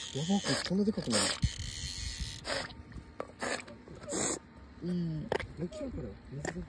やばくこんなでかくなる。いい。めっちゃから水